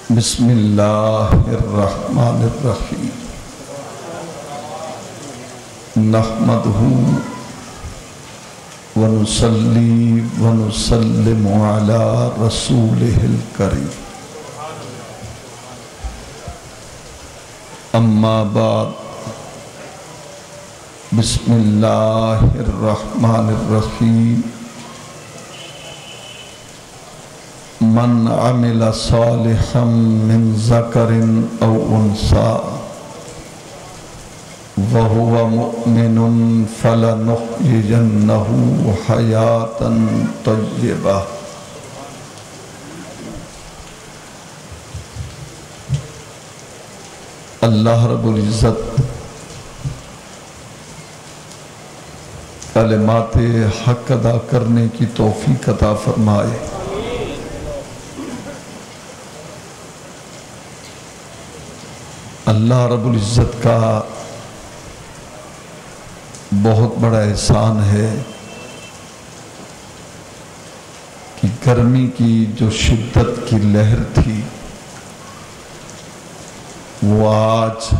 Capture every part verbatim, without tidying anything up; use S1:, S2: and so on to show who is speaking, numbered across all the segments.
S1: بسم اللہ الرحمن الرحیم نحمدہ ونصلی ونسلم علی رسولہ الکریم اما بعد بسم اللہ الرحمن الرحیم من عمل صالحا من ذکر او انثى وهو مؤمن فلنحيينه حياة طیبہ۔ اللہ رب العزت کلمات حق ادا کرنے کی توفیق عطا فرمائے۔ اللہ رب العزت کا بہت بڑا احسان ہے کہ گرمی کی جو شدت کی لہر تھی وہ آج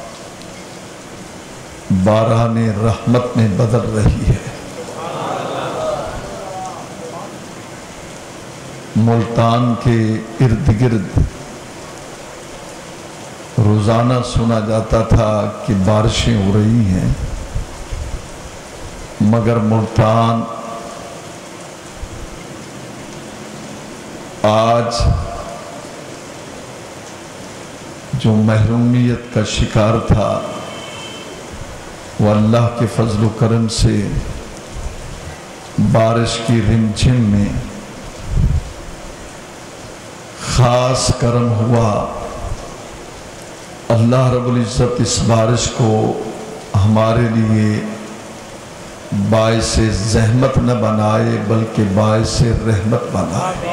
S1: باران رحمت میں بدل رہی ہے۔ ملتان کے ارد گرد روزانہ سنا جاتا تھا کہ بارشیں ہو رہی ہیں، مگر ملتان آج جو محرومیت کا شکار تھا وہ اللہ کے فضل و کرم سے بارش کی رمجھم میں خاص کرم ہوا۔ اللہ رب العزت اس بارش کو ہمارے لیے باعث زحمت نہ بنائے بلکہ باعث رحمت بنائے۔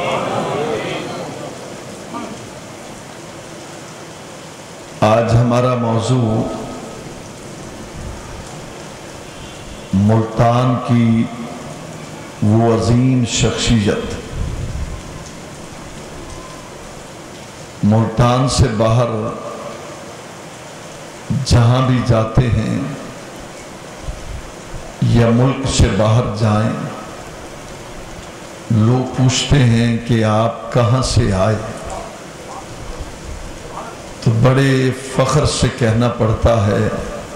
S1: آج ہمارا موضوع ملتان کی وہ عظیم شخصیت، ملتان سے باہر جہاں بھی جاتے ہیں یا ملک سے باہر جائیں لوگ پوچھتے ہیں کہ آپ کہاں سے آئے، تو بڑے فخر سے کہنا پڑتا ہے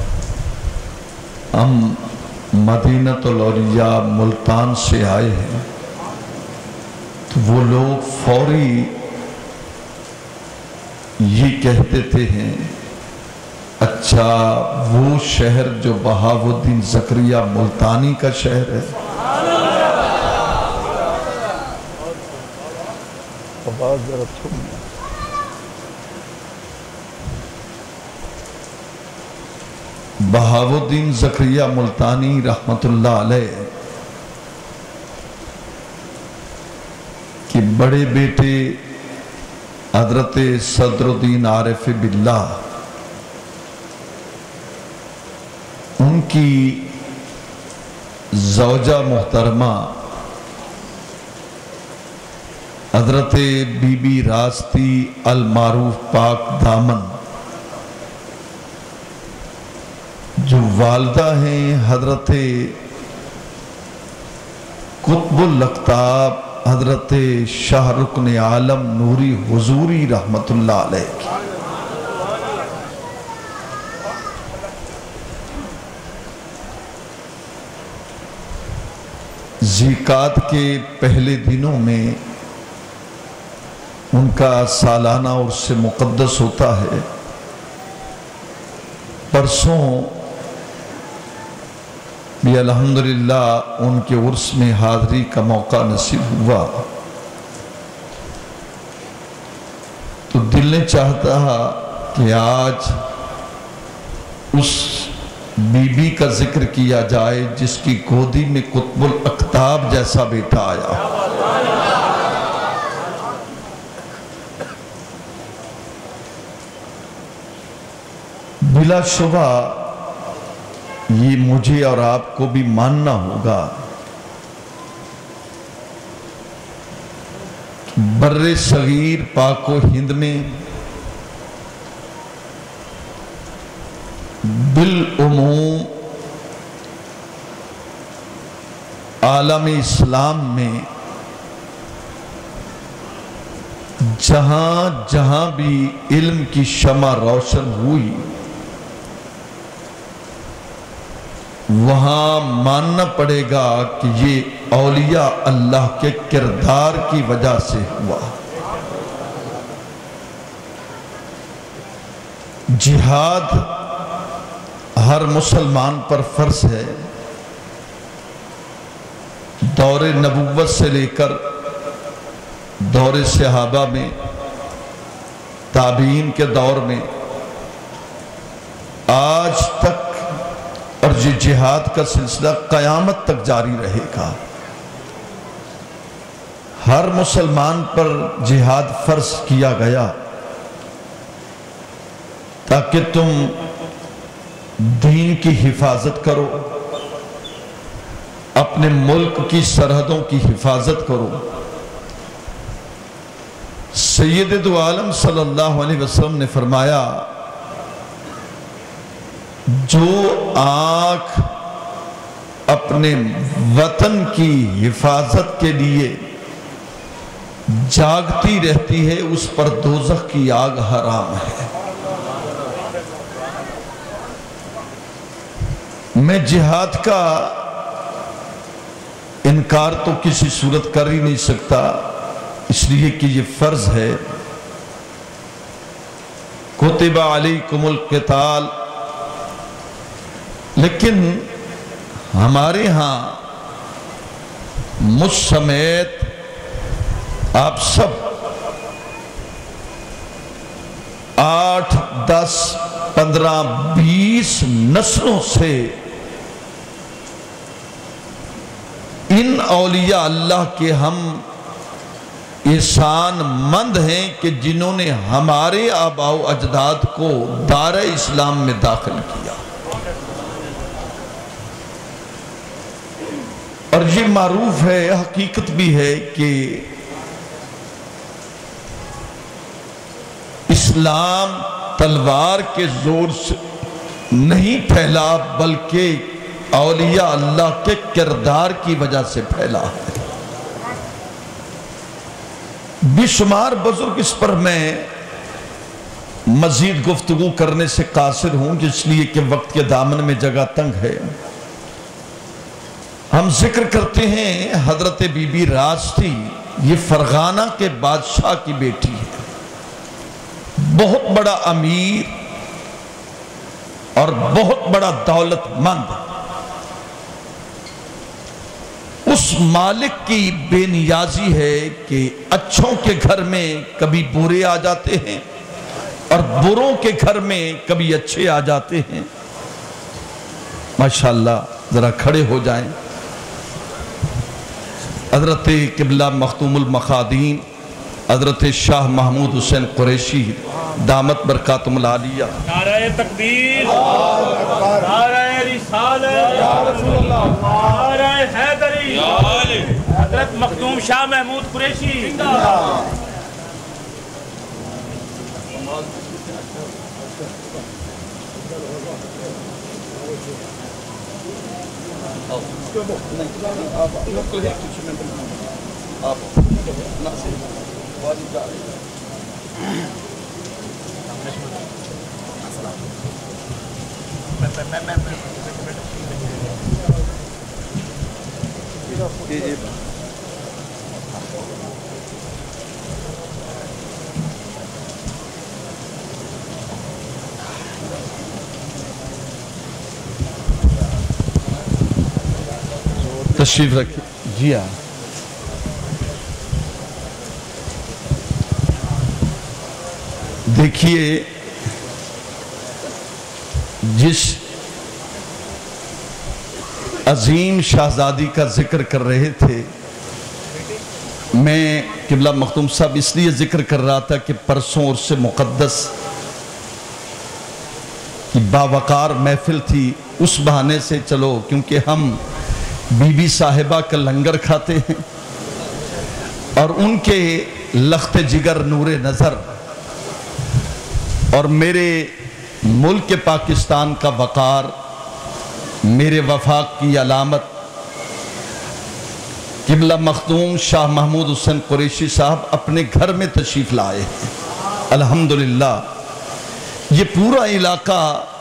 S1: ہم مدینۃ الاولیاء ملتان سے آئے ہیں۔ تو وہ لوگ فوری یہ کہہ دیتے ہیں اچھا وہ شہر جو بہاؤالدین زکریا ملتانی کا شہر ہے۔ بہاؤالدین زکریا ملتانی رحمت اللہ علیہ کہ بڑے بیٹے حضرت صدر الدین عارف باللہ ان کی زوجہ محترمہ حضرت بی بی راستی المعروف پاک دامن جو والدہ ہیں حضرت قطب الاقطاب حضرت شاہ رکن عالم نوری حضوری رحمت اللہ علیہ کی زکوٰۃ کے پہلے دنوں میں ان کا سالانہ عرس مقدس ہوتا ہے۔ پرسوں بھی الحمدللہ ان کے عرس میں حاضری کا موقع نصیب ہوا، تو دل نے چاہتا کہ آج اس بی بی کا ذکر کیا جائے جس کی گودی میں قطب الاقطاب جیسا بیٹا آیا۔ بلا شبہ یہ مجھے اور آپ کو بھی ماننا ہوگا بر صغیر پاک و ہند میں بالعموم عالم اسلام میں جہاں جہاں بھی علم کی شمع روشن ہوئی وہاں ماننا پڑے گا کہ یہ اولیاء اللہ کے کردار کی وجہ سے ہوا۔ جہاد ہر مسلمان پر فرض ہے، دور نبوت سے لے کر دور صحابہ میں، تابعین کے دور میں، آج تک، اور یہ جہاد کا سلسلہ قیامت تک جاری رہے گا۔ ہر مسلمان پر جہاد فرض کیا گیا تاکہ تم دین کی حفاظت کرو، اپنے ملک کی سرحدوں کی حفاظت کرو۔ سید دو عالم صلی اللہ علیہ وسلم نے فرمایا، جو آنکھ اپنے وطن کی حفاظت کے لیے جاگتی رہتی ہے اس پر دوزخ کی آگ حرام ہے۔ میں جہاد کا انکار تو کسی صورت کر ہی نہیں سکتا، اس لیے کہ یہ فرض ہے۔ کتب علیکم القتال، لیکن ہمارے ہاں مجھ سمیت آپ سب آٹھ دس پندرہ بیس نسلوں سے ان اولیاء اللہ کے ہم احسان مند ہیں کہ جنہوں نے ہمارے آباء و اجداد کو دار اسلام میں داخل کیا۔ اور یہ معروف ہے، حقیقت بھی ہے کہ اسلام تلوار کے زور سے نہیں پھیلا بلکہ اولیاء اللہ کے کردار کی وجہ سے پھیلا ہے۔ بے شمار بزرگ اس پر میں مزید گفتگو کرنے سے قاصر ہوں، اس لیے کہ وقت کے دامن میں جگہ تنگ ہے۔ ہم ذکر کرتے ہیں حضرت بی بی راستی، یہ فرغانہ کے بادشاہ کی بیٹی ہے، بہت بڑا امیر اور بہت بڑا دولت مند۔ اس مالک کی بے نیازی ہے کہ اچھوں کے گھر میں کبھی برے آ جاتے ہیں اور بروں کے گھر میں کبھی اچھے آ جاتے ہیں۔ ماشاءاللہ، ذرا کھڑے ہو جائیں۔ حضرت قبلہ مختوم المخادیم حضرت شاہ محمود حسین قریشی دامت برکاتم العالیہ،
S2: نعرہ تکبیر، نعرہ رسالت، نعرہ حیدری، حضرت مختوم شاہ محمود قریشی۔
S1: تشریف رکھیں جی ہاں۔ دیکھیے، جس عظیم شہزادی کا ذکر کر رہے تھے، میں قبلہ مختوم صاحب اس لیے ذکر کر رہا تھا کہ پرسوں عرس مقدس کی باوقار محفل تھی، اس بہانے سے چلو، کیونکہ ہم بی بی صاحبہ کا لنگر کھاتے ہیں اور ان کے लख्त जिगर नूर नज़र और मेरे मुल्क पाकिस्तान का वक़ार, मेरे वफाक की अलामत क़िबला मखदूम शाह महमूद हुसैन कुरैशी साहब अपने घर में तशरीफ़ लाए हैं। अल्हम्दुलिल्लाह ये पूरा इलाका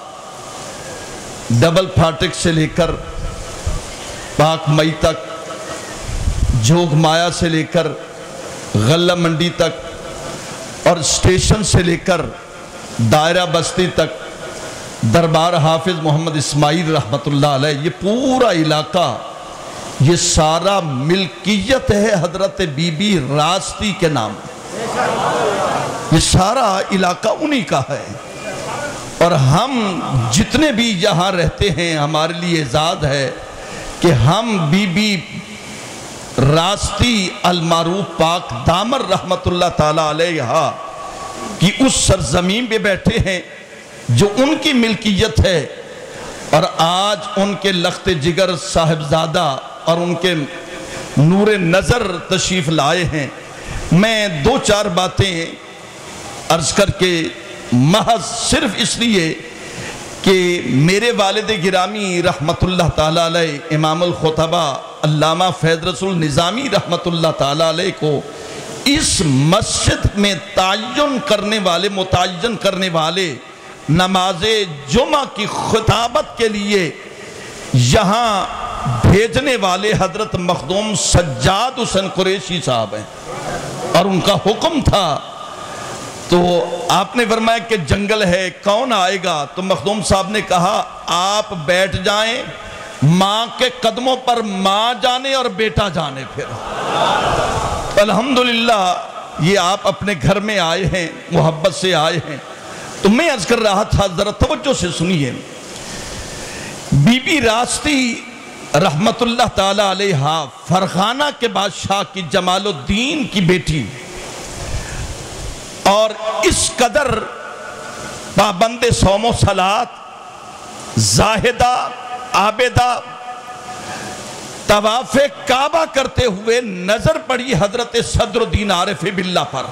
S1: डबल फाटक से लेकर पाक मई तक, जोग माया से लेकर गल्ला मंडी तक और स्टेशन से लेकर दायरा बस्ती तक, दरबार हाफिज मोहम्मद इस्माइल रहमतुल्लाह अलैह, ये पूरा इलाका, ये सारा मिल्कियत है हजरत बीबी रास्ती के नाम। ये सारा इलाका उन्हीं का है और हम जितने भी यहाँ रहते हैं हमारे लिए एजाज़ है कि हम बीबी रास्ती अलमारूफ पाक दामर रहमतुल्लाह ताला अलैहा कि उस सरजमीन पे बैठे हैं जो उनकी मिल्कियत है और आज उनके लख्त जिगर साहिबजादा और उनके नूर नज़र तशरीफ़ लाए हैं। मैं दो चार बातें अर्ज़ करके महज सिर्फ इसलिए कि मेरे वालिद गिरामी रहमतुल्लाह ताला अलैह इमामुल खुतबा अल्लामा फैज़ रसूल निज़ामी रहमतुल्लाह ताला अलैह को इस मस्जिद में ताय्युन करने वाले, मुताय्यन करने वाले, नमाज़े जुमा की खुताबत के लिए यहाँ भेजने वाले हजरत मखदूम सज्जाद हुसैन कुरैशी साहब हैं और उनका हुक्म था। तो आपने फरमाया कि जंगल है, कौन आएगा? तो मखदूम साहब ने कहा आप बैठ जाएं, माँ के कदमों पर माँ जाने और बेटा जाने। फिर अल्हम्दुलिल्लाह ये आप अपने घर में आए हैं, मोहब्बत से आए हैं। तो मैं अर्ज कर रहा था, जरा तवज्जो से सुनिए। बीबी रास्ती रहमतुल्लाह ताला अलैहा फरगाना के बादशाह की जमालुद्दीन की बेटी और इस कदर पाबंदे सौमो सलात, जाहिदा, आबेदा, तवाफ़े काबा करते हुए नजर पड़ी हजरत सदरुद्दीन आरिफ बिल्लाह पर।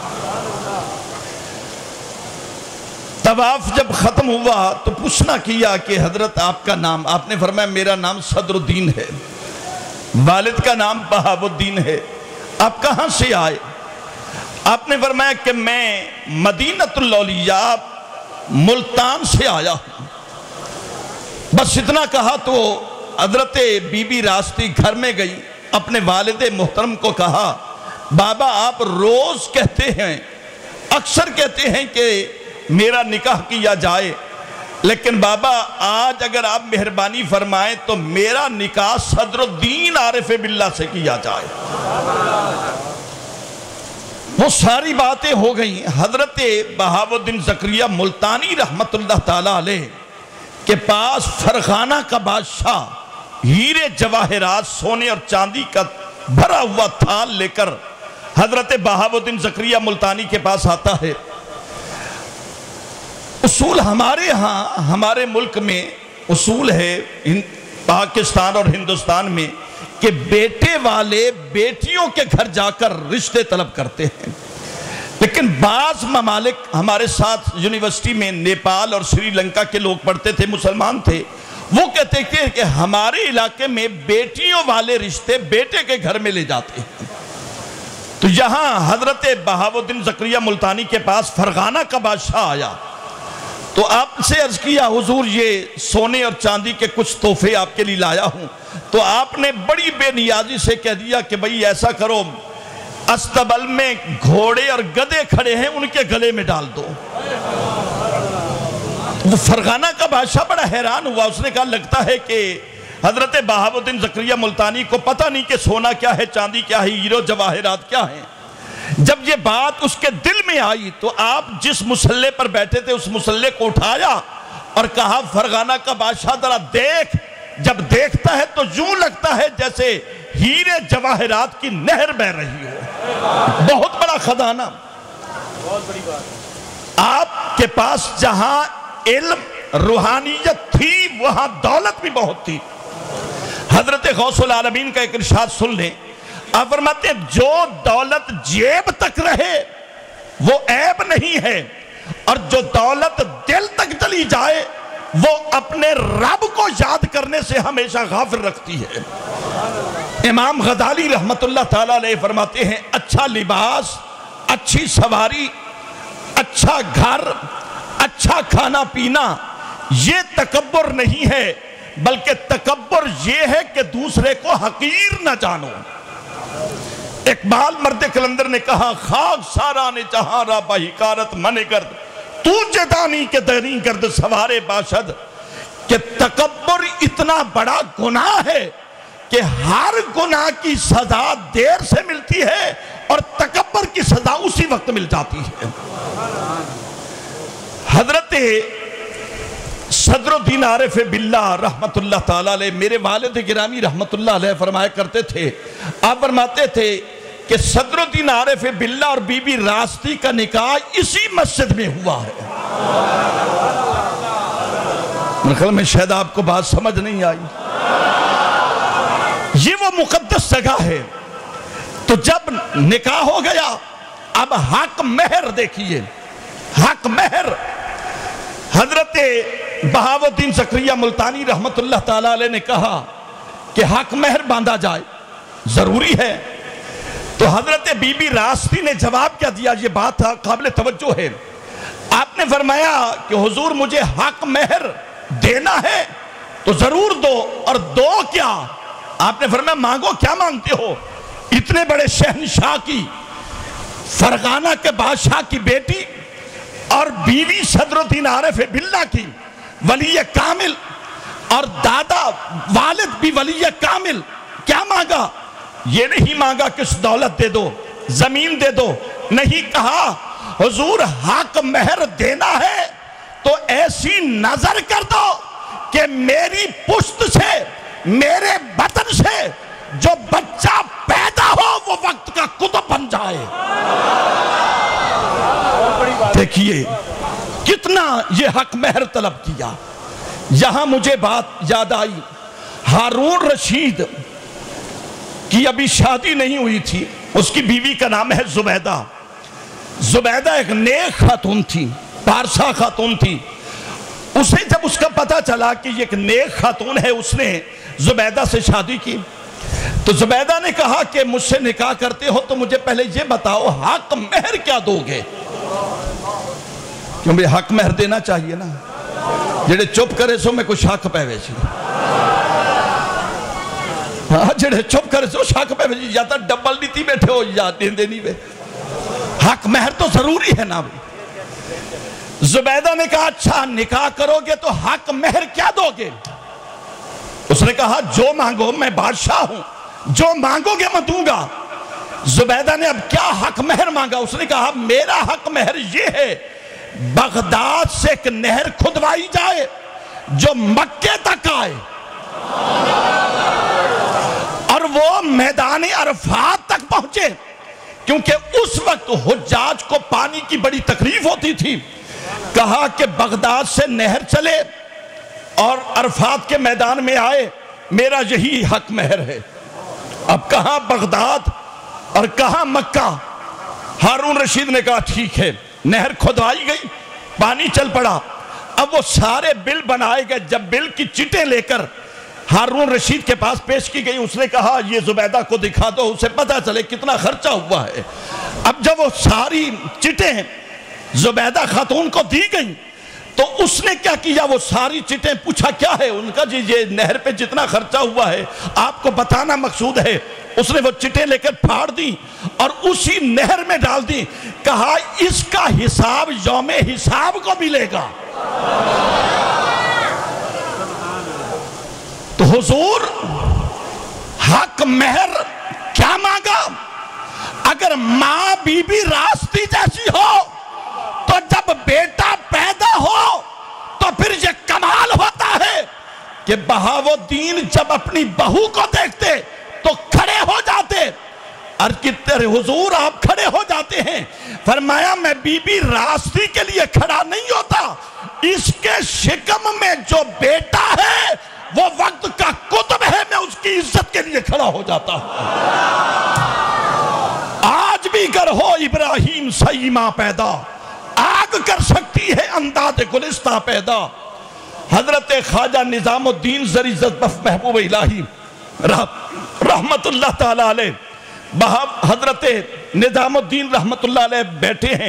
S1: तवाफ जब खत्म हुआ तो पूछना किया कि हजरत आपका नाम? आपने फरमाया मेरा नाम सदरुद्दीन है, वालिद का नाम बहाबुद्दीन है। आप कहां से आए? आपने फरमाया कि मैं मदीनतुल औलिया मुल्तान से आया हूं। बस इतना कहा तो हजरत बीबी रास्ती घर में गई, अपने वालिद मोहतरम को कहा बाबा आप रोज कहते हैं, अक्सर कहते हैं कि मेरा निकाह किया जाए, लेकिन बाबा आज अगर आप मेहरबानी फरमाएं तो मेरा निकाह सदरुद्दीन आरिफ बिल्लाह से किया जाए। वो सारी बातें हो गई। हजरत बहाउद्दीन ज़करिया मुल्तानी रहमतुल्लाह ताला अलैह के पास फरगाना का बादशाह हीरे जवाहरात, सोने और चांदी का भरा हुआ थाल लेकर हजरत बहाउद्दीन ज़करिया मुल्तानी के पास आता है। उसूल हमारे यहाँ, हमारे मुल्क में उसूल है, पाकिस्तान और हिंदुस्तान में, कि बेटे वाले बेटियों के घर जाकर रिश्ते तलब करते हैं। लेकिन बाज़ ममालिक हमारे साथ यूनिवर्सिटी में नेपाल और श्रीलंका के लोग पढ़ते थे, मुसलमान थे, वो कहते थे कि हमारे इलाके में बेटियों वाले रिश्ते बेटे के घर में ले जाते हैं। तो यहाँ हजरत बहाउद्दीन ज़करिया मुल्तानी के पास फरगाना का बादशाह आया तो आपसे अर्ज किया हुजूर ये सोने और चांदी के कुछ तोहफे आपके लिए लाया हूं। तो आपने बड़ी बेनियाजी से कह दिया कि भाई ऐसा करो, अस्तबल में घोड़े और गधे खड़े हैं, उनके गले में डाल दो। वो फरगाना का बादशाह बड़ा हैरान हुआ। उसने कहा लगता है कि हजरत बहाउद्दीन ज़करिया मुल्तानी को पता नहीं कि सोना क्या है, चांदी क्या है, हीरो जवाहरात क्या है। जब ये बात उसके दिल में आई तो आप जिस मुसल्ले पर बैठे थे उस मुसल्ले को उठाया और कहा फरगाना का बादशाह जरा देख। जब देखता है तो यूं लगता है जैसे हीरे जवाहरात की नहर बह रही हो। बहुत बड़ा खजाना, बहुत बड़ी बात। आपके पास जहां इल्म रूहानियत थी वहां दौलत भी बहुत थी। हजरत गौसुल आलमीन का एक इरशाद सुन लें। آپ فرماتے ہیں جو دولت جیب تک رہے وہ عیب نہیں ہے، اور جو دولت دل تک چلی جائے وہ اپنے رب کو یاد کرنے سے ہمیشہ غافل رکھتی ہے۔ امام غزالی رحمت اللہ تعالیٰ علیہ فرماتے ہیں اچھا لباس، اچھی سواری، اچھا گھر، اچھا کھانا پینا یہ تکبر نہیں ہے، بلکہ تکبر یہ ہے کہ دوسرے کو حقیر نہ جانو۔ اقبال مرد کلندر نے کہا خاک سارا نے جہاں را بہکارت من گرد، تو جدانی کے دری گرد سوارے باشد، کہ تکبر اتنا بڑا گناہ ہے کہ ہر گناہ کی سزا دیر سے ملتی ہے اور تکبر کی سزا اسی وقت مل جاتی ہے۔ حضرت صدر الدین عارف باللہ رحمت اللہ تعالیٰ علیہ میرے والد گرامی رحمت اللہ علیہ فرمایا کرتے تھے، آپ فرماتے تھے کہ صدر الدین عارف باللہ اور بی بی راستی کا نکاح اسی مسجد میں ہوا ہے۔ میرے خیال میں شاید آپ کو بات سمجھ نہیں آئی، یہ وہ مقدس جگہ ہے۔ تو جب نکاح ہو گیا اب حق مہر دیکھیے، حق مہر حضرت بہاؤالدین زکریا ملتانی رحمت اللہ تعالیٰ علیہ نے کہا کہ حق مہر باندھا جائے، ضروری ہے۔ تو حضرت بی بی راستی نے جواب کیا دیا، یہ بات قابل توجہ ہے۔ آپ نے فرمایا کہ حضور مجھے حق مہر دینا ہے تو ضرور دو، اور دو کیا؟ آپ نے فرمایا مانگو، کیا مانگتے ہو؟ اتنے بڑے شہنشاہ کی، فرغانہ کے بادشاہ کی بیٹی اور بیوی صدر الدین عارف باللہ کی، ولی کامل اور دادا والد بھی ولی کامل، کیا مانگا؟ یہ نہیں مانگا کہ اس دولت دے دو، زمین دے دو، نہیں کہا حضور حق مہر دینا ہے تو ایسی نظر کر دو کہ میری پشت سے، میرے بطن سے جو بچہ پیدا ہو وہ وقت کا کتب بن جائے۔ دیکھیے کتنا یہ حق مہر طلب کیا۔ یہاں مجھے بات یاد آئی، ہارون رشید کی ابھی شادی نہیں ہوئی تھی، اس کی بیوی کا نام ہے زبیدہ۔ زبیدہ ایک نیک خاتون تھی، پارسا خاتون تھی۔ اسے جب اس کا پتہ چلا کہ یہ ایک نیک خاتون ہے، اس نے زبیدہ سے شادی کی۔ تو زبیدہ نے کہا کہ مجھ سے نکاح کرتے ہو تو مجھے پہلے یہ بتاؤ حق مہر کیا دو گے؟ کیونکہ حق مہر دینا چاہیے نا، جڑے چپ کرے سو میں کچھ حق پہ ویسی، ہاں جڑے چپ کرے سو حق پہ ویسی، یا تا ڈبل نیتی بیٹھے ہو یا دین دینی بے، حق مہر تو ضروری ہے نا بھی۔ زبیدہ نے کہا اچھا نکاح کرو گے تو حق مہر کیا دو گے؟ اس نے کہا جو مانگو، میں بادشاہ ہوں، جو مانگو گے میں دوں گا۔ زبیدہ نے اب کیا حق مہر مانگا؟ اس نے کہا میرا حق مہر یہ ہے بغداد سے ایک نہر کھدوائی جائے جو مکے تک آئے اور وہ میدان عرفات تک پہنچے، کیونکہ اس وقت حجاج کو پانی کی بڑی تکلیف ہوتی تھی۔ کہا کہ بغداد سے نہر چلے اور عرفات کے میدان میں آئے، میرا یہی حق مہر ہے۔ اب کہاں بغداد اور کہاں مکہ؟ ہارون رشید نے کہا ٹھیک ہے، نہر کھدوائی گئی، پانی چل پڑا۔ اب وہ سارے بل بنائے گئے، جب بل کی چٹیں لے کر ہارون رشید کے پاس پیش کی گئی، اس نے کہا یہ زبیدہ کو دکھا دو، اسے پتہ چلے کتنا خرچہ ہوا ہے۔ اب جب وہ ساری چٹیں زبیدہ خاتون کو دی گئیں تو اس نے کیا کیا؟ وہ ساری چٹیں پوچھا کیا ہے؟ ان کا جی یہ نہر پہ جتنا خرچہ ہوا ہے آپ کو بتانا مقصود ہے۔ اس نے وہ چٹیں لے کر پھاڑ دی اور اسی نہر میں ڈال دی۔ کہا اس کا حساب یوم حساب کو ملے گا۔ تو حضور حق مہر کیا مانگا؟ اگر ماں بی بی راستی جیسی ہو تو جب بیٹا پیدا ہو تو پھر یہ کمال ہوتا ہے کہ بہاؤالدین جب اپنی بہو کو دیکھتے تو کھڑے ہو جاتے۔ عرض کی تیرے حضور آپ کھڑے ہو جاتے ہیں۔ فرمایا میں بی بی راستی کے لیے کھڑا نہیں ہوتا، اس کے شکم میں جو بیٹا ہے وہ وقت کا کتب ہے، میں اس کی عزت کے لیے کھڑا ہو جاتا ہوں۔ اگر ہو ابراہیم سئی ماں پیدا، آگ کر سکتی ہے انداز گلستہ پیدا۔ حضرت خواجہ نظام الدین زری زبف محبوب الہی رحمت اللہ تعالیٰ علیہ، حضرت نظام الدین رحمت اللہ علیہ بیٹھے ہیں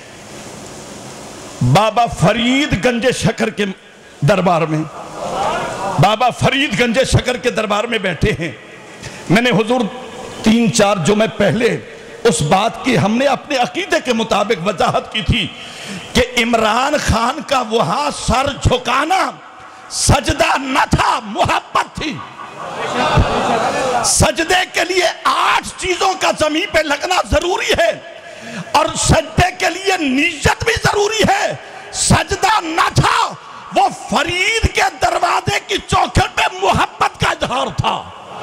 S1: بابا فرید گنج شکر کے دربار میں، بابا فرید گنج شکر کے دربار میں بیٹھے ہیں۔ میں نے حضور تین چار جمعے پہلے اس بات کی ہم نے اپنے عقیدے کے مطابق وضاحت کی تھی کہ عمران خان کا وہاں سر جھکانا سجدہ نہ تھا، محبت تھی۔ سجدے کے لیے آٹھ چیزوں کا زمین پہ لگنا ضروری ہے، اور سجدے کے لیے نیت بھی ضروری ہے۔ سجدہ نہ تھا، وہ فرید کے دروازے کی چوکھٹ پہ محبت کا اظہار تھا۔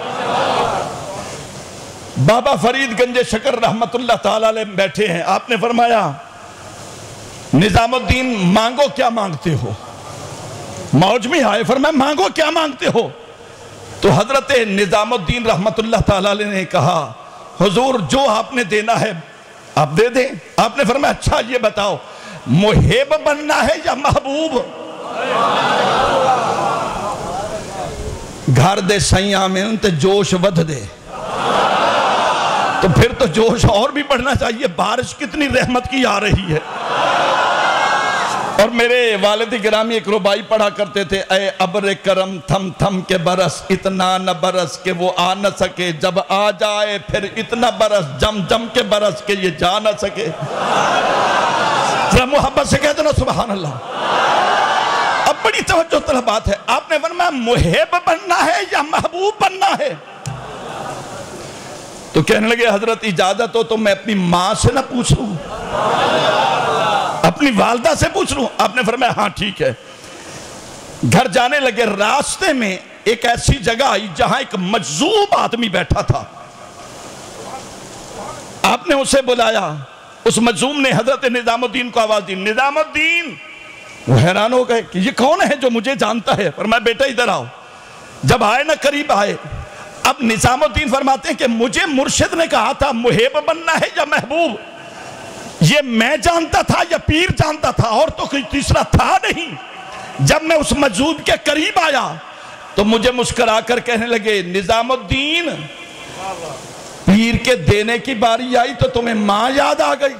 S1: بابا فرید گنج شکر رحمت اللہ تعالیٰ علیہ بیٹھے ہیں، آپ نے فرمایا نظام الدین مانگو کیا مانگتے ہو؟ موج میں آئے، فرمایا مانگو کیا مانگتے ہو؟ تو حضرت نظام الدین رحمت اللہ تعالیٰ علیہ نے کہا حضور جو آپ نے دینا ہے آپ دے دیں۔ آپ نے فرمایا اچھا یہ بتاؤ محب بننا ہے یا محبوب؟ گھر دے سیاں میں انتے جوش ودھ دے، تو پھر تو جوش اور بھی بڑھنا چاہیے۔ بارش کتنی رحمت کی آ رہی ہے۔ اور میرے والد گرامی ایک ربائی پڑھا کرتے تھے، اے ابر کرم تھم تھم کے برس اتنا نہ برس کہ وہ آ نہ سکے، جب آ جائے پھر اتنا برس جم جم کے برس کہ یہ جا نہ سکے۔ ذرا محبت سے کہتے نا سبحان اللہ۔ اب بڑی توجہ طلب بات ہے، آپ نے فرمایا محب بننا ہے یا محبوب بننا ہے؟ تو کہنے لگے حضرت اجازت ہو تو میں اپنی ماں سے نہ پوچھ لوں، اپنی والدہ سے پوچھ لوں؟ آپ نے فرمایا ہاں ٹھیک ہے۔ گھر جانے لگے، راستے میں ایک ایسی جگہ آئی جہاں ایک مجذوب آدمی بیٹھا تھا۔ آپ نے اسے بلایا، اس مجذوب نے حضرت نظام الدین کو آواز دی، نظام الدین۔ وہ حیران ہو گئے کہ یہ کون ہے جو مجھے جانتا ہے؟ فرمایا بیٹا ادھر آؤ۔ جب آئے نا قریب آئے، اب نظام الدین فرماتے ہیں کہ مجھے مرشد نے کہا تھا محب بننا ہے یا محبوب، یہ میں جانتا تھا یا پیر جانتا تھا، اور تو کوئی تیسرا تھا نہیں۔ جب میں اس مجذوب کے قریب آیا تو مجھے مسکرا کر کہنے لگے نظام الدین پیر کے دینے کی باری آئی تو تمہیں ماں یاد آ گئی،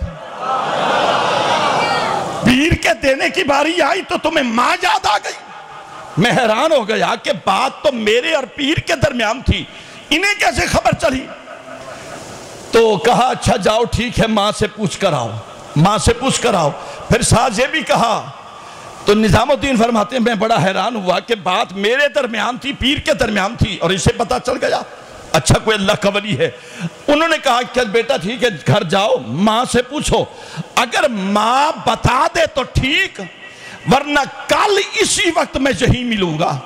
S1: پیر کے دینے کی باری آئی تو تمہیں ماں یاد آ گئی۔ میں حیران ہو گیا کہ بات تو میرے اور پیر کے درمیان تھی، انہیں کیسے خبر چلی؟ تو کہا اچھا جاؤ ٹھیک ہے، ماں سے پوچھ کر آؤ، ماں سے پوچھ کر آؤ۔ پھر ساتھ یہ بھی کہا، تو نظام الدین فرماتے ہیں میں بڑا حیران ہوا کہ بات میرے درمیان تھی، پیر کے درمیان تھی، اور اسے پتا چل گیا اچھا کوئی اللہ کا ولی ہے۔ انہوں نے کہا کہ بیٹا ٹھیک ہے گھر جاؤ ماں سے پوچھو، اگر ماں بتا دے تو ٹھیک، ورنہ کل اسی وقت میں یہیں ملوں گا،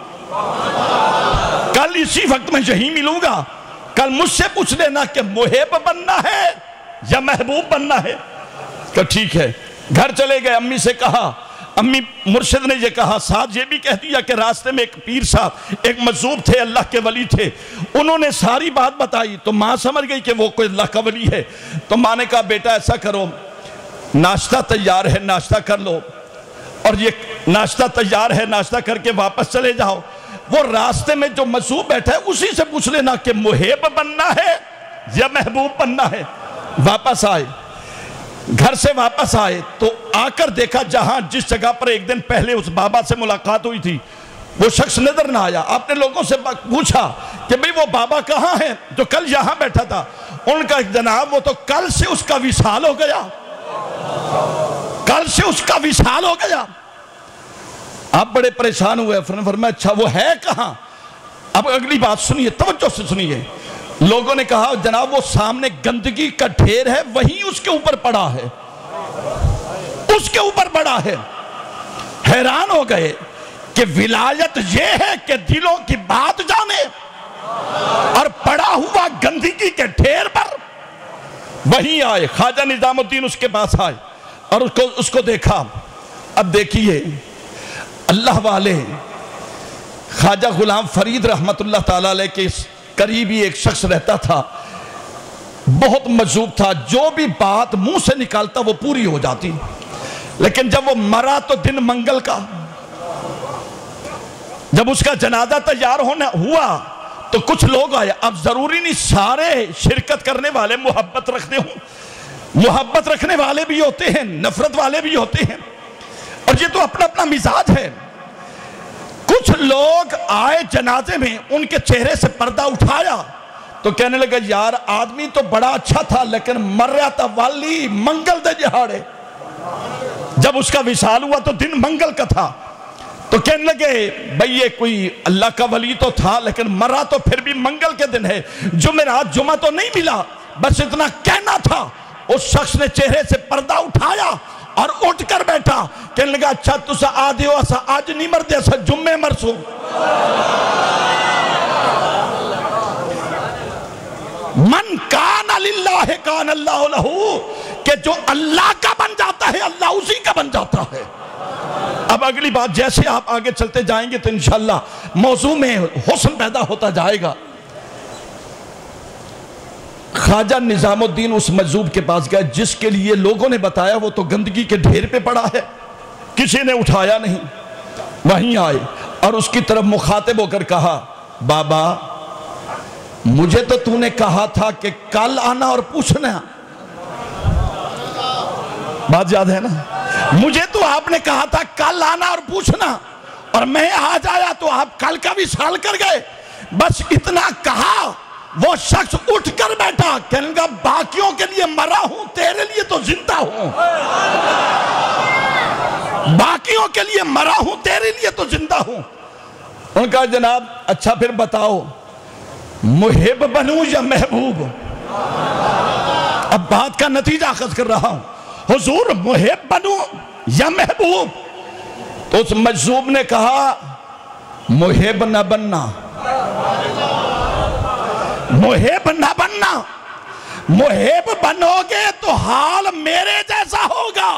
S1: کل اسی وقت میں یہیں ملوں گا، کل مجھ سے پوچھ لینا کہ محب بننا ہے یا محبوب بننا ہے۔ کہ ٹھیک ہے۔ گھر چلے گئے، امی سے کہا، امی مرشد نے یہ کہا، ساتھ یہ بھی کہہ دیا کہ راستے میں ایک پیر صاحب ایک مجذوب تھے، اللہ کے ولی تھے، انہوں نے ساری بات بتائی تو ماں سمجھ گئی کہ وہ کوئی اللہ کا ولی ہے۔ تو ماں نے کہا بیٹا ایسا کرو، ناشتہ تیار ہے ناشتہ کر لو، اور یہ ناشتہ تیار ہے ناشتہ کر کے واپس چلے جاؤ، وہ راستے میں جو مجذوب بیٹھا ہے اسی سے پوچھ لینا کہ محب بننا ہے یا محبوب بننا ہے۔ واپس آئے، گھر سے واپس آئے تو آ کر دیکھا جہاں جس جگہ پر ایک دن پہلے اس بابا سے ملاقات ہوئی تھی وہ شخص نظر نہ آیا۔ آپ نے لوگوں سے پوچھا کہ بھئی وہ بابا کہاں ہے جو کل یہاں بیٹھا تھا؟ ان کا جناب وہ تو کل سے اس کا وصال ہو گیا، کل سے اس کا وصال ہو گیا۔ آپ بڑے پریشان ہوئے، فرمایا اچھا وہ ہے کہاں؟ اب اگلی بات سنیے، توجہ سے سنیے۔ لوگوں نے کہا جناب وہ سامنے گندگی کا ڈھیر ہے، وہیں اس کے اوپر پڑا ہے، اس کے اوپر پڑا ہے۔ حیران ہو گئے کہ ولایت یہ ہے کہ دلوں کی بات جانے، اور پڑا ہوا گندگی کے ڈھیر پر وہیں آئے۔ خواجہ نظام الدین اس کے پاس آئے اور اس کو اس کو دیکھا۔ اب دیکھیے اللہ والے خواجہ غلام فرید رحمت اللہ تعالیٰ علیہ کے قریبی ایک شخص رہتا تھا، بہت مجذوب تھا، جو بھی بات منہ سے نکالتا وہ پوری ہو جاتی، لیکن جب وہ مرا تو دن منگل کا، جب اس کا جنازہ تیار ہونا ہوا تو کچھ لوگ آئے. اب ضروری نہیں سارے شرکت کرنے والے محبت رکھنے ہوں، محبت رکھنے والے بھی ہوتے ہیں، نفرت والے بھی ہوتے ہیں، اور یہ تو اپنا اپنا مزاج ہے. کچھ لوگ آئے جنازے میں، ان کے چہرے سے پردہ اٹھایا تو کہنے لگا یار آدمی تو بڑا اچھا تھا لیکن مر رہا تھا والی منگل دے جہاڑے. جب اس کا وصال ہوا تو دن منگل کا تھا تو کہنے لگے بھئی یہ کوئی اللہ کا ولی تو تھا لیکن مرا تو پھر بھی منگل کے دن ہے، جمعرات جمعہ تو نہیں ملا، بس اتنا کہنا تھا. اس شخص نے چہرے سے پردہ اٹھایا اور اٹھ کر بیٹھا، کہنے لگا اچھا تسا آدھے ہو اسا آج نہیں مردے اسا جمعے مرسو. من کان للہ کان اللہ لہو، کہ جو اللہ کا بن جاتا ہے اللہ اسی کا بن جاتا ہے. اب اگلی بات جیسے آپ آگے چلتے جائیں گے تو انشاءاللہ موضوع میں حسن پیدا ہوتا جائے گا. خواجہ نظام الدین اس مجذوب کے پاس گئے جس کے لیے لوگوں نے بتایا وہ تو گندگی کے ڈھیر پہ پڑا ہے، کسی نے اٹھایا نہیں. وہیں آئے اور اس کی طرف مخاطب ہو کر کہا بابا مجھے تو تو نے کہا تھا کہ کل آنا اور پوچھنا، بات یاد ہے نا؟ مجھے تو آپ نے کہا تھا کل آنا اور پوچھنا، اور میں آج آیا تو آپ کل کا بھی سال کر گئے. بس اتنا کہا وہ شخص اٹھ کر بیٹھا، کہنے لگا باقیوں کے لیے مرا ہوں تیرے لیے تو زندہ ہوں. باقیوں کے لیے مرا ہوں تیرے لیے تو زندہ ہوں. ان کا جناب اچھا پھر بتاؤ محب بنوں یا محبوب؟ اب بات کا نتیجہ اخذ کر رہا ہوں. حضور محب بنوں یا محبوب؟ تو اس مجذوب نے کہا محب نہ بننا، محب نہ بننا، محب بنو گے تو حال میرے جیسا ہوگا.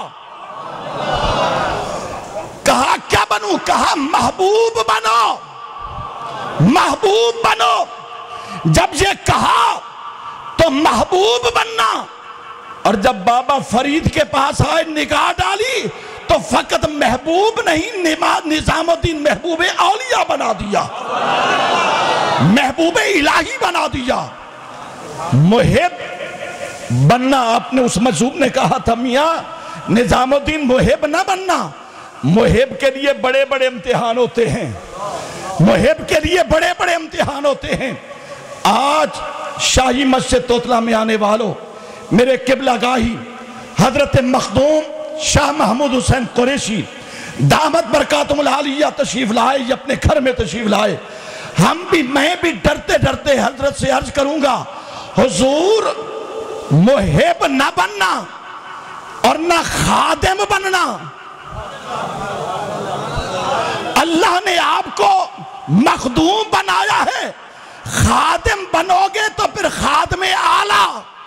S1: کہا کیا بنوں؟ کہا محبوب بنو، محبوب بنو. جب یہ کہا تو محبوب بننا، اور جب بابا فرید کے پاس آئے نگاہ ڈالی تو فقط محبوب نہیں نظام الدین محبوب اولیاء بنا دیا، محبوب الہی بنا دیا. محب بننا آپ نے اس مجذوب نے کہا تھا میاں نظام الدین محب نہ بننا. محب کے لیے بڑے بڑے امتحان ہوتے ہیں، محب کے لیے بڑے بڑے امتحان ہوتے ہیں. آج شاہی مسجد توتلا میں آنے والوں میرے قبلہ گاہی حضرت مخدوم شاہ محمود حسین قریشی دامت برکاتم العالیہ تشریف لائے، یہ اپنے گھر میں تشریف لائے. ہم بھی میں بھی ڈرتے ڈرتے حضرت سے عرض کروں گا حضور محب نہ بننا اور نہ خادم بننا. اللہ نے آپ کو مخدوم بنایا ہے، خادم بنو گے تو پھر خادم اعلیٰ.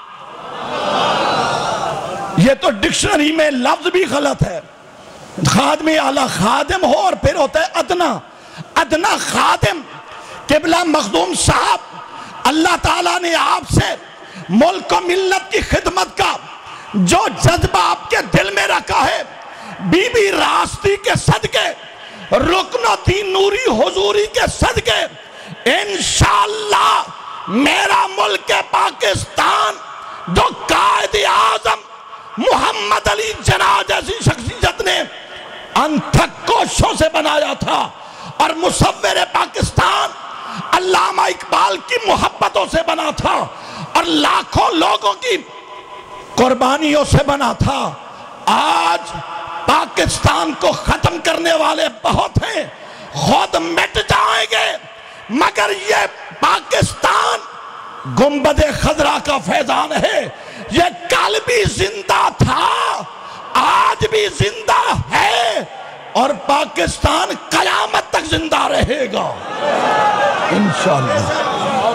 S1: یہ تو ڈکشنری میں لفظ بھی غلط ہے. خادم اعلیٰ خادم ہو اور پھر ہوتا ہے ادنا، ادنا خادم. قبلہ مخدوم صاحب اللہ تعالیٰ نے آپ سے ملک و ملت کی خدمت کا جو جذبہ آپ کے دل میں رکھا ہے، بی بی راستی کے صدقے، رکن الدین نوری حضوری کے صدقے، انشاءاللہ میرا ملک پاکستان جو قائد اعظم محمد علی جناح جیسی شخصیت نے انتھک کوششوں سے بنایا تھا، اور مصور پاکستان علامہ اقبال کی محبتوں سے بنا تھا، اور لاکھوں لوگوں کی قربانیوں سے بنا تھا. آج پاکستان کو ختم کرنے والے بہت ہیں، خود مٹ جائیں گے، مگر یہ پاکستان گنبد خضرا کا فیضان ہے. یہ کل بھی زندہ تھا، آج بھی زندہ ہے، اور پاکستان قیامت تک زندہ رہے گا انشاءاللہ.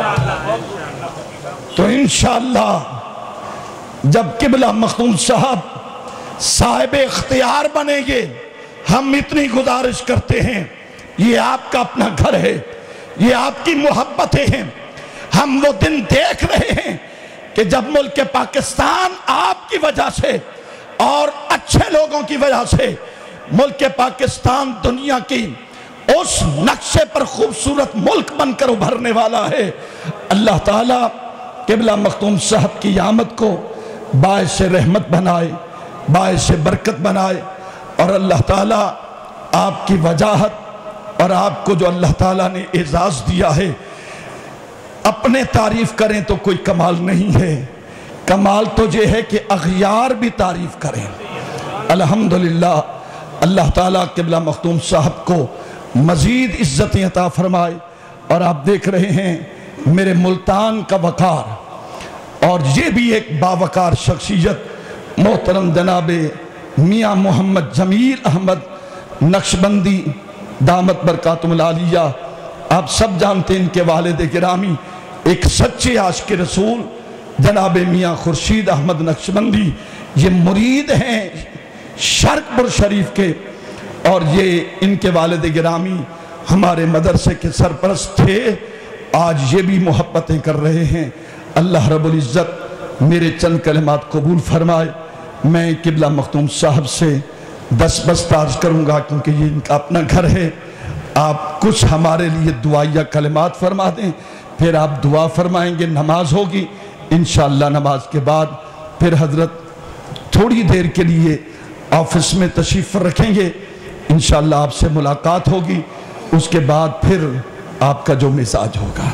S1: تو انشاءاللہ جب قبلہ مخدوم صاحب صاحب اختیار بنیں گے، ہم اتنی گزارش کرتے ہیں، یہ آپ کا اپنا گھر ہے، یہ آپ کی محبتیں ہیں. ہم وہ دن دیکھ رہے ہیں کہ جب ملک پاکستان آپ کی وجہ سے اور اچھے لوگوں کی وجہ سے ملک پاکستان دنیا کی اس نقشے پر خوبصورت ملک بن کر ابھرنے والا ہے، اللہ تعالیٰ قبلہ مختوم صاحب کی آمد کو باعث رحمت بنائے، باعث برکت بنائے، اور اللہ تعالیٰ آپ کی وجاہت اور آپ کو جو اللہ تعالیٰ نے اعزاز دیا ہے، اپنے تعریف کریں تو کوئی کمال نہیں ہے، کمال تو یہ ہے کہ اغیار بھی تعریف کریں۔ الحمدللہ اللہ تعالیٰ قبلہ مختوم صاحب کو مزید عزتیں عطا فرمائے، اور آپ دیکھ رہے ہیں میرے ملتان کا وقار، اور یہ بھی ایک باوقار شخصیت محترم جناب میاں محمد جمیل احمد نقشبندی دامت برکاتہم العالیہ، آپ سب جانتے ہیں ان کے والد گرامی ایک سچے عاشق رسول جناب میاں خورشید احمد نقشبندی، یہ مرید ہیں شرق پور شریف کے، اور یہ ان کے والد گرامی ہمارے مدرسے کے سرپرست تھے، آج یہ بھی محبتیں کر رہے ہیں۔ اللہ رب العزت میرے چند کلمات قبول فرمائے۔ میں قبلہ مختوم صاحب سے دس بست عرض کروں گا کیونکہ یہ ان کا اپنا گھر ہے، آپ کچھ ہمارے لیے دعائیہ کلمات فرما دیں، پھر آپ دعا فرمائیں گے، نماز ہوگی انشاءاللہ۔ نماز کے بعد پھر حضرت تھوڑی دیر کے لیے آفس میں تشریف رکھیں گے، انشاءاللہ آپ سے ملاقات ہوگی، اس کے بعد پھر آپ کا جو مزاج ہوگا۔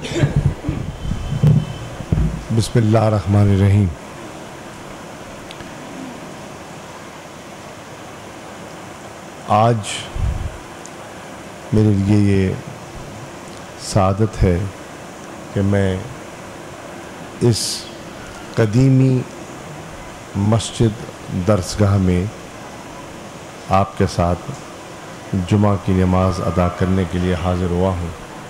S3: بسم اللہ الرحمن الرحیم۔ آج میرے لیے یہ سعادت ہے کہ میں اس قدیمی مسجد درسگاہ میں آپ کے ساتھ جمعہ کی نماز ادا کرنے کے لیے حاضر ہوا ہوں،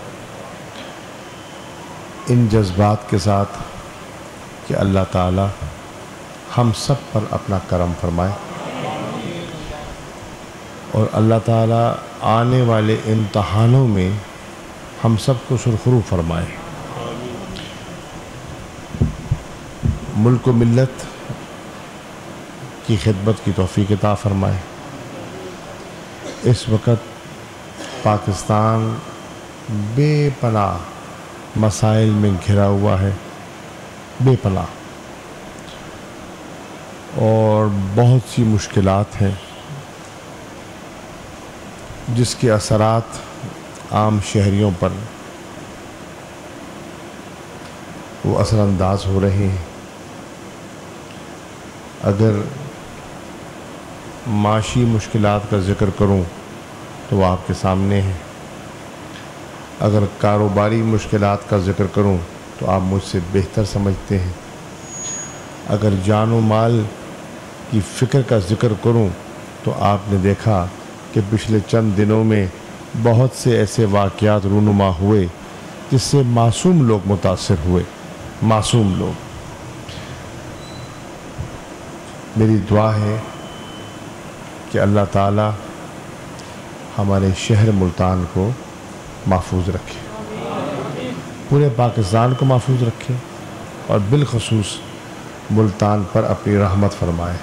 S3: ان جذبات کے ساتھ کہ اللہ تعالی ہم سب پر اپنا کرم فرمائے، اور اللہ تعالی آنے والے امتحانوں میں ہم سب کو سرخرو فرمائے، ملک و ملت کی خدمت کی توفیق عطا فرمائے۔ اس وقت پاکستان بے پناہ مسائل میں گھرا ہوا ہے، بے پناہ، اور بہت سی مشکلات ہیں جس کے اثرات عام شہریوں پر وہ اثر انداز ہو رہے ہیں۔ اگر معاشی مشکلات کا ذکر کروں تو وہ آپ کے سامنے ہے، اگر کاروباری مشکلات کا ذکر کروں تو آپ مجھ سے بہتر سمجھتے ہیں، اگر جان و مال کی فکر کا ذکر کروں تو آپ نے دیکھا کہ پچھلے چند دنوں میں بہت سے ایسے واقعات رونما ہوئے جس سے معصوم لوگ متاثر ہوئے، معصوم لوگ۔ میری دعا ہے کہ اللہ تعالی ہمارے شہر ملتان کو محفوظ رکھے، پورے پاکستان کو محفوظ رکھے، اور بالخصوص ملتان پر اپنی رحمت فرمائے۔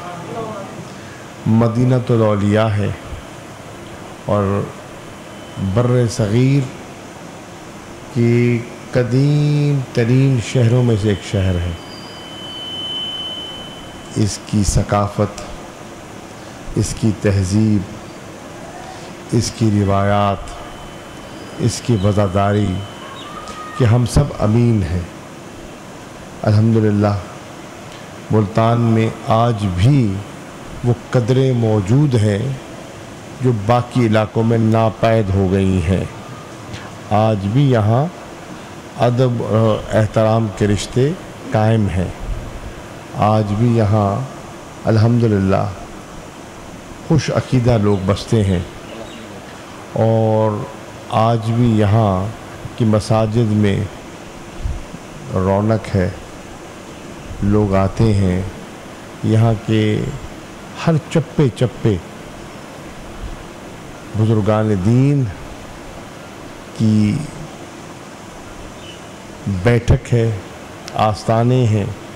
S3: مدینہ الاولیاء ہے اور بر صغیر کی قدیم ترین شہروں میں سے ایک شہر ہے۔ اس کی ثقافت، اس کی تہذیب، اس کی روایات، اس کی وفاداری کہ ہم سب امین ہیں۔ الحمدللہ ملتان میں آج بھی وہ قدریں موجود ہیں جو باقی علاقوں میں ناپید ہو گئی ہیں۔ آج بھی یہاں ادب اور احترام کے رشتے قائم ہیں، آج بھی یہاں الحمدللہ خوش عقیدہ لوگ بستے ہیں، اور آج بھی یہاں کی مساجد میں رونق ہے، لوگ آتے ہیں، یہاں کے ہر چپے چپے بزرگان دین کی بیٹھک ہے، آستانے ہیں،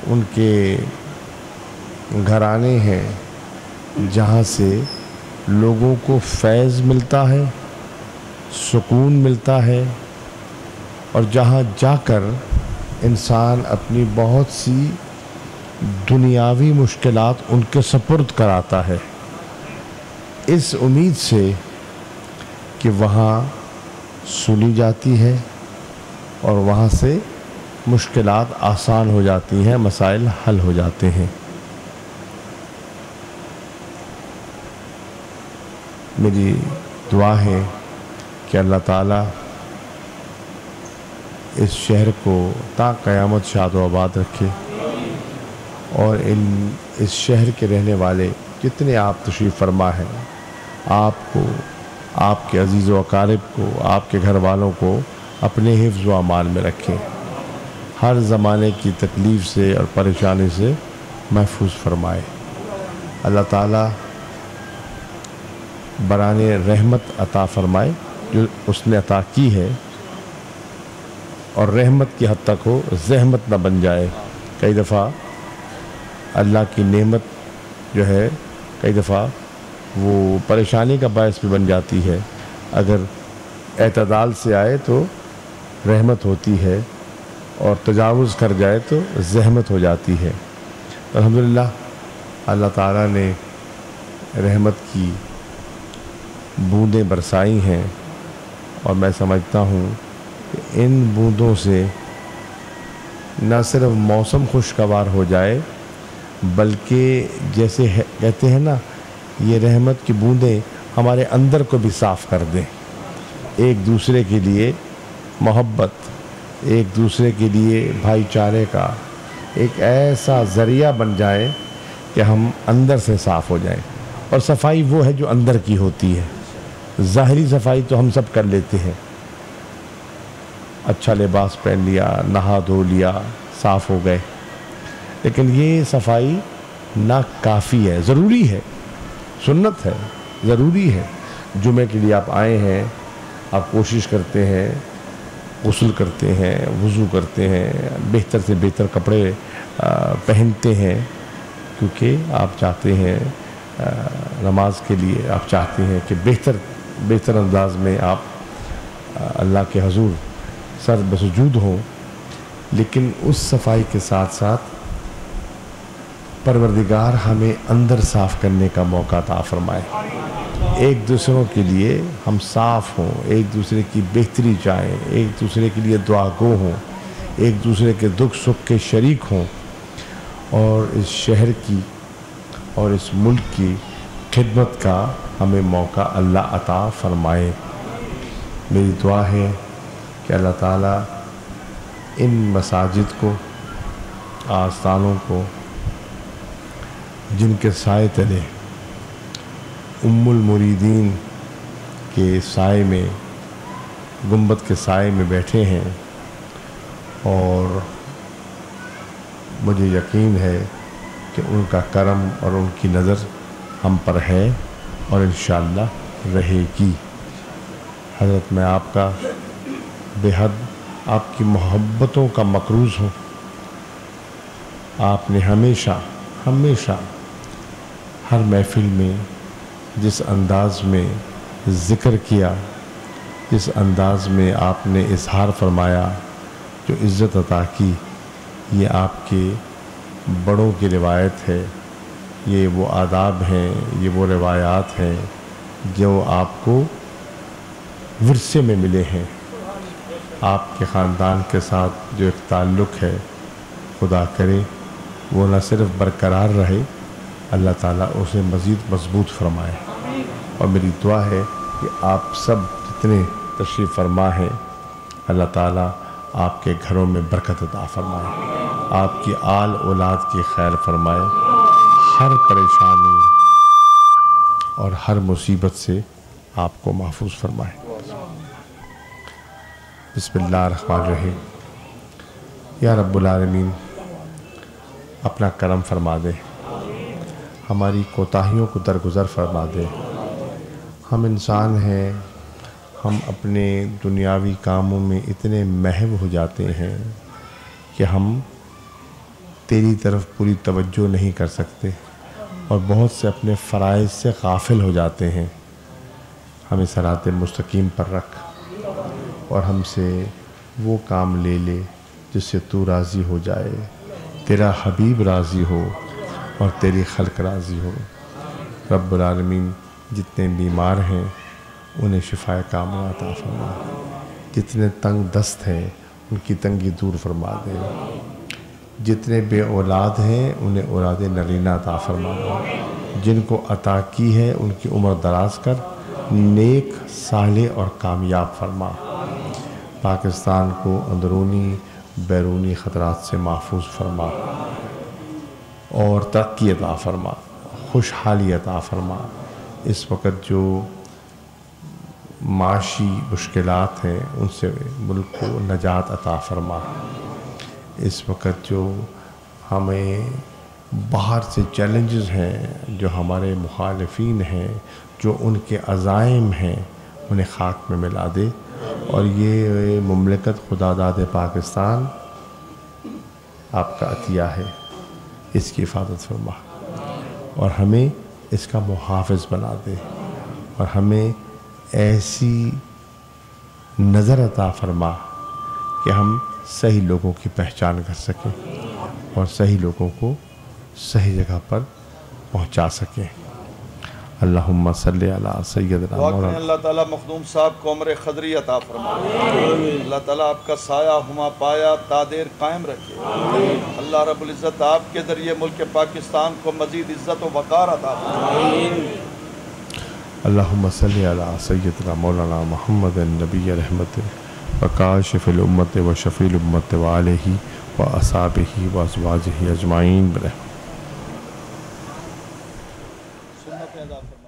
S3: ان کے گھرانے ہیں جہاں سے لوگوں کو فیض ملتا ہے، سکون ملتا ہے، اور جہاں جا کر انسان اپنی بہت سی دنیاوی مشکلات ان کے سپرد کراتا ہے، اس امید سے کہ وہاں سنی جاتی ہے اور وہاں سے مشکلات آسان ہو جاتی ہیں، مسائل حل ہو جاتے ہیں۔ میری دعا ہے کہ اللہ تعالیٰ اس شہر کو تا قیامت شاد و آباد رکھے، اور ان اس شہر کے رہنے والے جتنے آپ تشریف فرما ہیں، آپ کو، آپ کے عزیز و اقارب کو، آپ کے گھر والوں کو اپنے حفظ و امان میں رکھیں، ہر زمانے کی تکلیف سے اور پریشانی سے محفوظ فرمائے۔ اللہ تعالیٰ برانے رحمت عطا فرمائے جو اس نے عطا کی ہے، اور رحمت کی حد تک ہو، زحمت نہ بن جائے۔ کئی دفعہ اللہ کی نعمت جو ہے کئی دفعہ وہ پریشانی کا باعث بھی بن جاتی ہے، اگر اعتدال سے آئے تو رحمت ہوتی ہے، اور تجاوز کر جائے تو زحمت ہو جاتی ہے۔ الحمدللہ اللہ تعالیٰ نے رحمت کی بوندیں برسائی ہیں، اور میں سمجھتا ہوں کہ ان بوندوں سے نہ صرف موسم خوشگوار ہو جائے، بلکہ جیسے کہتے ہیں نا، یہ رحمت کی بوندیں ہمارے اندر کو بھی صاف کر دیں، ایک دوسرے کے لیے محبت، ایک دوسرے کے لیے بھائی چارے کا ایک ایسا ذریعہ بن جائے کہ ہم اندر سے صاف ہو جائیں۔ اور صفائی وہ ہے جو اندر کی ہوتی ہے، ظاہری صفائی تو ہم سب کر لیتے ہیں، اچھا لباس پہن لیا، نہا دھو لیا، صاف ہو گئے، لیکن یہ صفائی ناکافی ہے، ضروری ہے، سنت ہے، ضروری ہے۔ جمعے کے لیے آپ آئے ہیں، آپ کوشش کرتے ہیں، غسل کرتے ہیں، وضو کرتے ہیں، بہتر سے بہتر کپڑے پہنتے ہیں، کیونکہ آپ چاہتے ہیں نماز کے لیے، آپ چاہتے ہیں کہ بہتر بہتر انداز میں آپ اللہ کے حضور سر بسجود ہوں، لیکن اس صفائی کے ساتھ ساتھ پروردگار ہمیں اندر صاف کرنے کا موقع عطا فرمائے، ایک دوسروں کے لیے ہم صاف ہوں، ایک دوسرے کی بہتری چاہیں، ایک دوسرے کے لیے دعا گو ہوں، ایک دوسرے کے دکھ سکھ کے شریک ہوں، اور اس شہر کی اور اس ملک کی خدمت کا ہمیں موقع اللہ عطا فرمائے۔ میری دعا ہے کہ اللہ تعالیٰ ان مساجد کو، آستانوں کو، جن کے سائے تلے ام المریدین کے سائے میں، گنبد کے سائے میں بیٹھے ہیں، اور مجھے یقین ہے کہ ان کا کرم اور ان کی نظر ہم پر ہے اور انشاءاللہ رہے گی۔ حضرت میں آپ کا بے حد آپ کی محبتوں کا مقروض ہوں۔ آپ نے ہمیشہ ہمیشہ ہر محفل میں جس انداز میں ذکر کیا، جس انداز میں آپ نے اظہار فرمایا، جو عزت عطا کی، یہ آپ کے بڑوں کی روایت ہے، یہ وہ آداب ہیں، یہ وہ روایات ہیں جو آپ کو ورثے میں ملے ہیں۔ آپ کے خاندان کے ساتھ جو ایک تعلق ہے، خدا کرے وہ نہ صرف برقرار رہے، اللہ تعالیٰ اسے مزید مضبوط فرمائے۔ اور میری دعا ہے کہ آپ سب جتنے تشریف فرما ہیں، اللہ تعالیٰ آپ کے گھروں میں برکت عطا فرمائے، آپ کی آل اولاد کی خیر فرمائے، ہر پریشانی اور ہر مصیبت سے آپ کو محفوظ فرمائے۔ بسم اللہ الرحمن الرحیم۔ یا رب العالمین، اپنا کرم فرما دے، ہماری کوتاہیوں کو درگزر فرما دے۔ ہم انسان ہیں، ہم اپنے دنیاوی کاموں میں اتنے محو ہو جاتے ہیں کہ ہم تیری طرف پوری توجہ نہیں کر سکتے اور بہت سے اپنے فرائض سے غافل ہو جاتے ہیں. ہمیں صراط مستقیم پر رکھ اور ہم سے وہ کام لے لے جس سے تو راضی ہو جائے، تیرا حبیب راضی ہو اور تیری خلق راضی ہو. رب العالمین جتنے بیمار ہیں انہیں شفائے کاملہ عطا فرما، جتنے تنگ دست ہیں ان کی تنگی دور فرما دے، جتنے بے اولاد ہیں انہیں اولاد نرینہ عطا فرما، جن کو عطا کی ہے ان کی عمر دراز کر نیک صالح اور کامیاب فرما. پاکستان کو اندرونی بیرونی خطرات سے محفوظ فرما اور ترقی عطا فرما، خوشحالی عطا فرما. اس وقت جو معاشی مشکلات ہیں ان سے ملک کو نجات عطا فرما. اس وقت جو ہمیں باہر سے چیلنجز ہیں، جو ہمارے مخالفین ہیں، جو ان کے عزائم ہیں، انہیں خاک میں ملا دے اور یہ مملکت خدا داد پاکستان آپ کا عطیہ ہے، اس کی حفاظت فرما اور ہمیں اس کا محافظ بنا دے اور ہمیں ایسی نظر عطا فرما کہ ہم صحیح لوگوں کی پہچان کر سکیں اور صحیح لوگوں کو صحیح جگہ پر پہنچا سکیں. اللہم صلی علی سیدنا مولانا.
S1: اللہ تعالیٰ مخدوم صاحب کو عمر خضری عطا فرما، اللہ تعالیٰ آپ کا سایہ ہما پایا تادیر قائم رکھے. اللہ رب العزت آپ کے ذریعے ملک پاکستان کو مزید عزت و وقار عطا فرما.
S3: اللہم صلی علی سیدنا مولانا محمد نبی رحمت وکاشف الامت و شفیع الامت و آلہ و اصحابہ و ازواجہ اجمعین برحمت.
S1: سنت ادا فرما.